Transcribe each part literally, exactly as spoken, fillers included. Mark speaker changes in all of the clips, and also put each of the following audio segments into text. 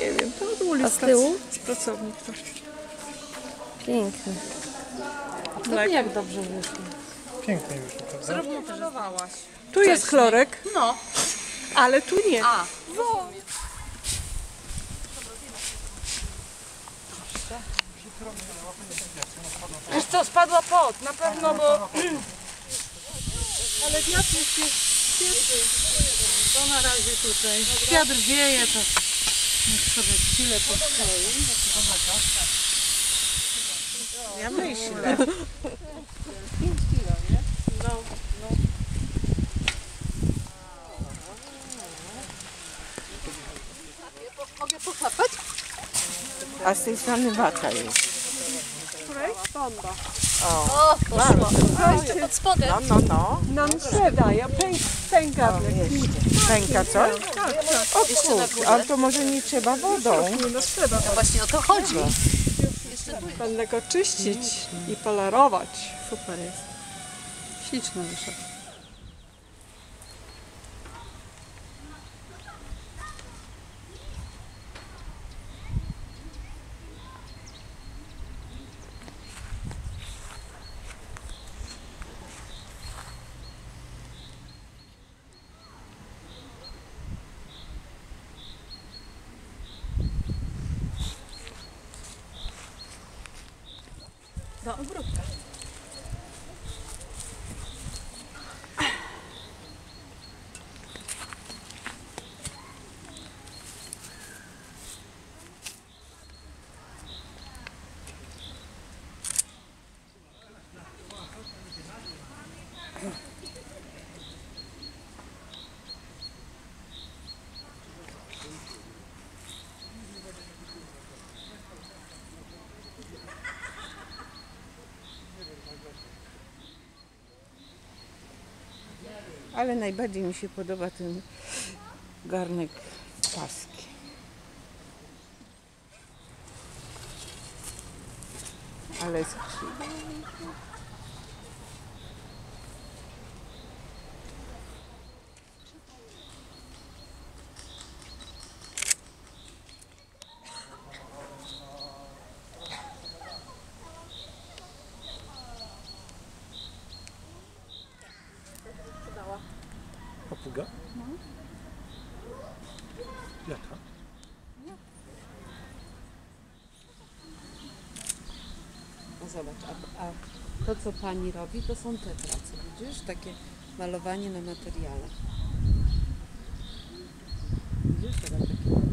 Speaker 1: Nie wiem, to byli
Speaker 2: A z tyłu?
Speaker 1: z pracownik ktoś.
Speaker 2: Piękny. To
Speaker 1: Tak.
Speaker 2: jak dobrze wyszło.
Speaker 3: Pięknie wyszło, prawda?
Speaker 4: Zrób malowałaś.
Speaker 1: Tu jest chlorek,
Speaker 4: No.
Speaker 1: ale tu nie.
Speaker 4: A. Wiesz co, spadła pot, na pewno, bo... Ale wiatr się świetny. To na razie tutaj. Wiatr wieje, to niech sobie chwilę postoi. Ja myślę. pięć kilo, nie? No, no. Mogę pochlapać?
Speaker 2: A z tej strony wata jest.
Speaker 1: Której? Bomba.
Speaker 4: O, poszło. Pod spodem.
Speaker 2: No, no, no.
Speaker 1: Nam sprzeda, ja pęk, pęka.
Speaker 2: Pęka co? O kurczę, ale to może nie trzeba wodą.
Speaker 1: Nie no sprzeda.
Speaker 4: Właśnie o to chodzi.
Speaker 1: Będę go czyścić i polerować.
Speaker 4: Super jest. Śliczny wyszedł. Do ogródka.
Speaker 2: Ale najbardziej mi się podoba ten garnek paski. Ale skrzydła.
Speaker 3: Papuga? Jaka?
Speaker 2: No zobacz, a, a to co pani robi, to są te prace, widzisz? Takie malowanie na materiale. Widzisz? Teraz takie...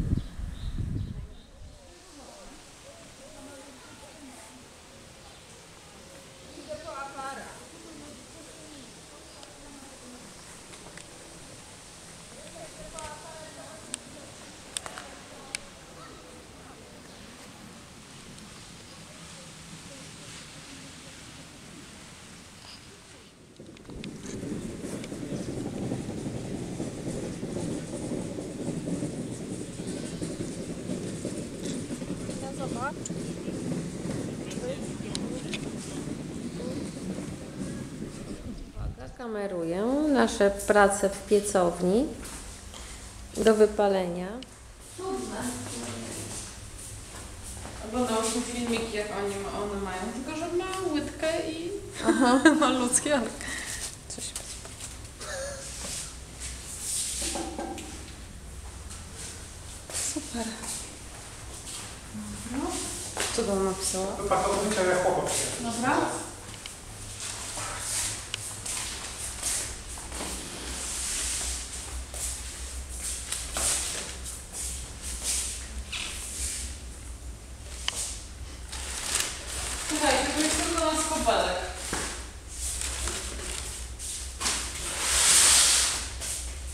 Speaker 2: Uwaga, kameruję nasze prace w piecowni do wypalenia.
Speaker 5: Oglądałyśmy filmiki, jak oni, one mają, tylko że ma łydkę i ma ludzkie, ale coś super. Dobra. Co tam napisała?
Speaker 3: Pracownika jak chłopak.
Speaker 5: Dobra. Słuchajcie, to jest tylko na skobelek.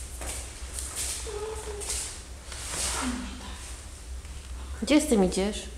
Speaker 2: Gdzie z tym idziesz?